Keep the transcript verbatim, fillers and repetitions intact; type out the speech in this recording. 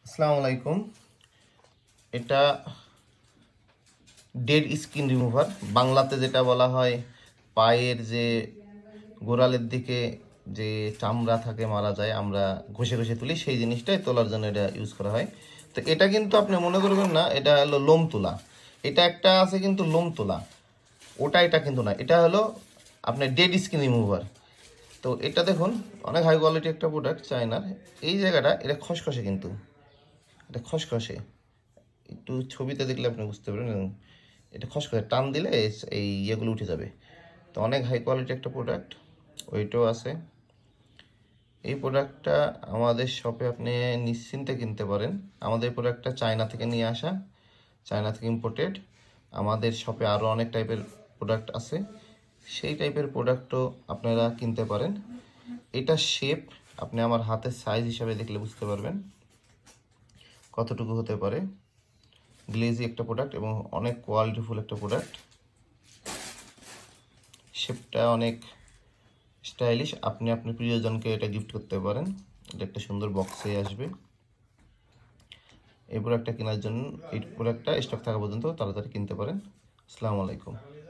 আসসালামু আলাইকুম। এটা ডেড স্কিন রিমুভার, বাংলাতে যেটা বলা হয় পায়ের যে গোড়ালের দিকে যে চামড়া থাকে মারা যায়, আমরা ঘষে ঘষে তুলি, সেই জিনিসটাই তোলার জন্য এটা ইউজ করা হয়। তো এটা কিন্তু আপনি মনে করবেন না এটা হলো লোম তোলা, এটা একটা আছে কিন্তু লোম তোলা, ওটা এটা কিন্তু না, এটা হলো আপনার ডেড স্কিন রিমুভার। তো এটা দেখুন অনেক হাই কোয়ালিটি একটা প্রোডাক্ট চায়নার। এই জায়গাটা এটা খসখসে, কিন্তু এটা খসখসে, একটু ছবিতে দেখলে আপনি বুঝতে পারবেন। এটা খসখসে, টান দিলে এই ইয়েগুলো উঠে যাবে। তো অনেক হাই কোয়ালিটি একটা প্রোডাক্ট, ওইটাও আছে। এই প্রোডাক্টটা আমাদের শপে আপনি নিশ্চিন্তে কিনতে পারেন। আমাদের প্রোডাক্টটা চায়না থেকে নিয়ে আসা, চায়না থেকে ইম্পোর্টেড। আমাদের শপে আরও অনেক টাইপের প্রোডাক্ট আছে, সেই টাইপের প্রোডাক্টও আপনারা কিনতে পারেন। এটা শেপ আপনি আমার হাতের সাইজ হিসাবে দেখলে বুঝতে পারবেন কতটুকু হতে পারে। গ্লেজি একটা প্রোডাক্ট এবং অনেক কোয়ালিটিফুল একটা প্রোডাক্ট। শেপটা অনেক স্টাইলিশ, আপনি আপনার প্রিয়জনকে এটা গিফট করতে পারেন। এটা একটা সুন্দর বক্সে আসবে। এই প্রোডাক্টটা কেনার জন্য, এই প্রোডাক্টটা স্টক থাকা পর্যন্ত তাড়াতাড়ি কিনতে পারেন। আসসালামু আলাইকুম।